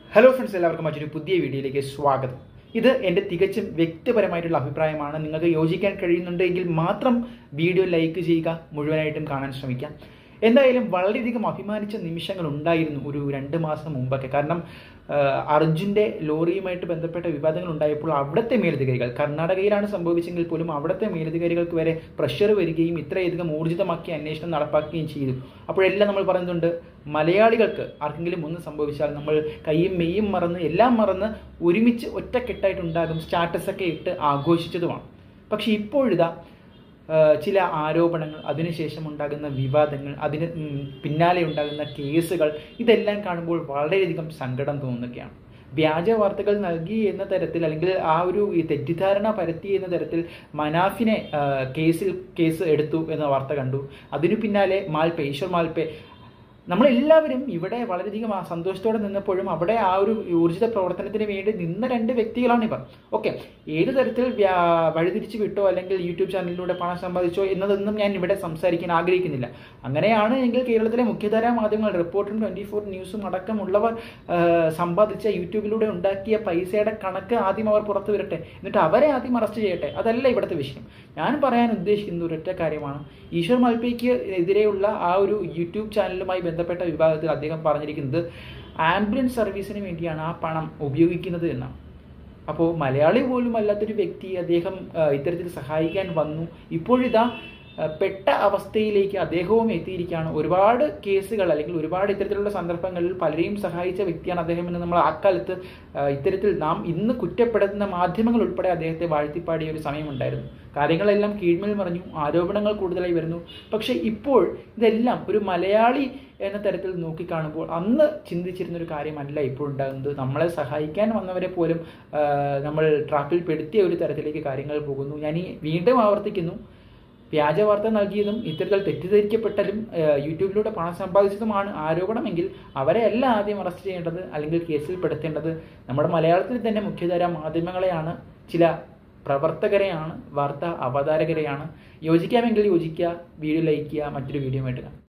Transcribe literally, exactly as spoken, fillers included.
Hello friends, എല്ലാവർക്കും മറ്റൊരു പുതിയ വീഡിയോയിലേക്ക് സ്വാഗതം. ഇത് എൻ്റെ തികച്ചും വ്യക്തിപരമായിട്ടുള്ള അഭിപ്രായമാണ്. നിങ്ങൾക്ക് യോജിക്കാൻ കഴിയുന്നുണ്ടെങ്കിൽ മാത്രം വീഡിയോ ലൈക്ക് ചെയ്യുക, മുഴുവനായിട്ടും കാണാൻ ശ്രമിക്കാം. എന്തായാലും വളരെയധികം അഭിമാനിച്ച നിമിഷങ്ങൾ ഉണ്ടായിരുന്നു ഒരു രണ്ട് മാസം മുമ്പൊക്കെ. കാരണം അർജുൻ്റെ ലോറിയുമായിട്ട് ബന്ധപ്പെട്ട വിവാദങ്ങൾ ഉണ്ടായപ്പോൾ അവിടുത്തെ മേലധികാരികൾ, കർണാടകയിലാണ് സംഭവിച്ചെങ്കിൽ പോലും അവിടുത്തെ മേലധികാരികൾക്ക് വരെ പ്രഷർ വരികയും ഇത്രയധികം ഊർജിതമാക്കി അന്വേഷണം നടപ്പാക്കുകയും ചെയ്തു. അപ്പോഴെല്ലാം നമ്മൾ പറയുന്നുണ്ട്, മലയാളികൾക്ക് ആർക്കെങ്കിലും ഒന്ന് സംഭവിച്ചാൽ നമ്മൾ കൈയും മെയ്യും മറന്ന് എല്ലാം മറന്ന് ഒരുമിച്ച് ഒറ്റക്കെട്ടായിട്ടുണ്ടാകും, സ്റ്റാറ്റസൊക്കെ ഇട്ട് ആഘോഷിച്ചതുമാണ്. പക്ഷെ ഇപ്പോഴിതാ ചില ആരോപണങ്ങൾ, അതിനുശേഷം ഉണ്ടാകുന്ന വിവാദങ്ങൾ, അതിന് പിന്നാലെ ഉണ്ടാകുന്ന കേസുകൾ, ഇതെല്ലാം കാണുമ്പോൾ വളരെയധികം സങ്കടം തോന്നുകയാണ്. വ്യാജ വാർത്തകൾ നൽകി എന്ന തരത്തിൽ, അല്ലെങ്കിൽ ആ ഒരു തെറ്റിദ്ധാരണ പരത്തി എന്ന തരത്തിൽ മനാഫിനെ കേസിൽ കേസ് എടുത്തു എന്ന വാർത്ത കണ്ടു. അതിനു പിന്നാലെ മാൽപ്പെ, ഈശ്വർ മാൽപ്പെ, നമ്മളെല്ലാവരും ഇവിടെ വളരെയധികം ആ സന്തോഷത്തോടെ നിന്നപ്പോഴും അവിടെ ആ ഒരു ഊർജിത പ്രവർത്തനത്തിന് വേണ്ടി നിന്ന രണ്ട് വ്യക്തികളാണിവർ. ഓക്കെ, ഏത് തരത്തിൽ വഴിതിരിച്ചു വിട്ടോ അല്ലെങ്കിൽ യൂട്യൂബ് ചാനലിലൂടെ പണം സമ്പാദിച്ചോ എന്നതൊന്നും ഞാൻ ഇവിടെ സംസാരിക്കാൻ ആഗ്രഹിക്കുന്നില്ല. അങ്ങനെയാണ് എങ്കിൽ കേരളത്തിലെ മുഖ്യധാരാ മാധ്യമങ്ങൾ, റിപ്പോർട്ടറും ട്വൻറ്റി ഫോർ ന്യൂസും അടക്കമുള്ളവർ സമ്പാദിച്ച യൂട്യൂബിലൂടെ ഉണ്ടാക്കിയ പൈസയുടെ കണക്ക് ആദ്യം അവർ പുറത്തു വരട്ടെ, എന്നിട്ട് അവരെ ആദ്യം അറസ്റ്റ് ചെയ്യട്ടെ. അതല്ല ഇവിടുത്തെ വിഷയം. ഞാൻ പറയാൻ ഉദ്ദേശിക്കുന്നത് ഒരൊറ്റ കാര്യമാണ്. ഈശ്വർ മാൽപ്പയ്ക്ക് എതിരെയുള്ള ആ ഒരു യൂട്യൂബ് ചാനലുമായി ബന്ധപ്പെട്ട വിഭാഗത്തിൽ അദ്ദേഹം പറഞ്ഞിരിക്കുന്നത് ആംബുലൻസ് സർവീസിന് വേണ്ടിയാണ് ആ പണം ഉപയോഗിക്കുന്നത് എന്നാണ്. അപ്പോൾ മലയാളി പോലും അല്ലാത്തൊരു വ്യക്തി അദ്ദേഹം ഇത്തരത്തിൽ സഹായിക്കാൻ വന്നു. ഇപ്പോഴിതാ പെട്ട അവസ്ഥയിലേക്ക് അദ്ദേഹവും എത്തിയിരിക്കുകയാണ്. ഒരുപാട് കേസുകൾ അല്ലെങ്കിൽ ഒരുപാട് ഇത്തരത്തിലുള്ള സന്ദർഭങ്ങളിൽ പലരെയും സഹായിച്ച വ്യക്തിയാണ് അദ്ദേഹം എന്ന് നമ്മൾ ആ കാലത്ത് ഇത്തരത്തിൽ നാം ഇന്ന് കുറ്റപ്പെടുത്തുന്ന മാധ്യമങ്ങൾ ഉൾപ്പെടെ അദ്ദേഹത്തെ വാഴ്ത്തിപ്പാടിയ ഒരു സമയമുണ്ടായിരുന്നു. കാര്യങ്ങളെല്ലാം കീഴ്മേൽ മറിഞ്ഞു, ആരോപണങ്ങൾ കൂടുതലായി വരുന്നു. പക്ഷെ ഇപ്പോൾ ഇതെല്ലാം ഒരു മലയാളി എന്ന തരത്തിൽ നോക്കിക്കാണുമ്പോൾ അന്ന് ചിന്തിച്ചിരുന്നൊരു കാര്യമല്ല ഇപ്പോൾ ഉണ്ടാകുന്നത്. നമ്മളെ സഹായിക്കാൻ വന്നവരെ പോലും നമ്മൾ ട്രാപ്പിൽ പെടുത്തിയ ഒരു തരത്തിലേക്ക് കാര്യങ്ങൾ പോകുന്നു. ഞാൻ ഈ വീണ്ടും ആവർത്തിക്കുന്നു, വ്യാജ വാർത്ത നൽകിയതും ഇത്തരത്തിൽ തെറ്റിദ്ധരിക്കപ്പെട്ടാലും യൂട്യൂബിലൂടെ പണം സമ്പാദിച്ചതുമാണ് ആരോപണമെങ്കിൽ അവരെ അല്ല ആദ്യം അറസ്റ്റ് ചെയ്യേണ്ടത് അല്ലെങ്കിൽ കേസിൽ പെടുത്തേണ്ടത് നമ്മുടെ മലയാളത്തിൽ തന്നെ മുഖ്യധാരാ മാധ്യമങ്ങളെയാണ്, ചില പ്രവർത്തകരെയാണ്, വാർത്താ അവതാരകരെയാണ്. യോജിക്കാമെങ്കിൽ യോജിക്കുക, വീഡിയോ ലൈക്ക് ചെയ്യുക, മറ്റൊരു വീഡിയോ ആയിട്ട് കാണാം.